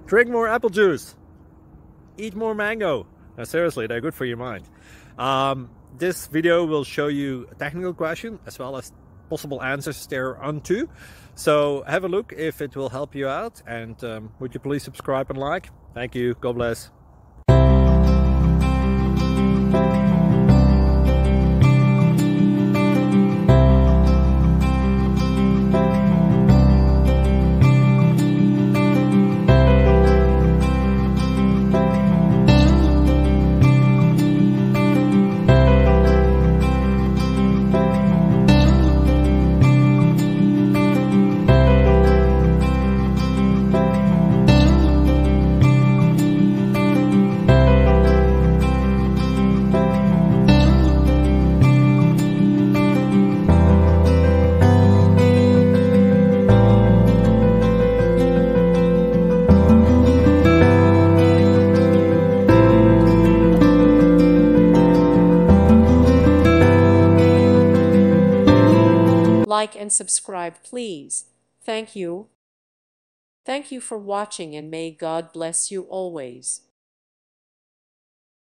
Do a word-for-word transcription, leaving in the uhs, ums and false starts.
Drink more apple juice. Eat more mango. Now, seriously, they're good for your mind. Um, this video will show you a technical question as well as possible answers thereunto. So have a look if it will help you out. And um, would you please subscribe and like? Thank you. God bless. Like and subscribe, please. Thank you. Thank you for watching, and may God bless you always.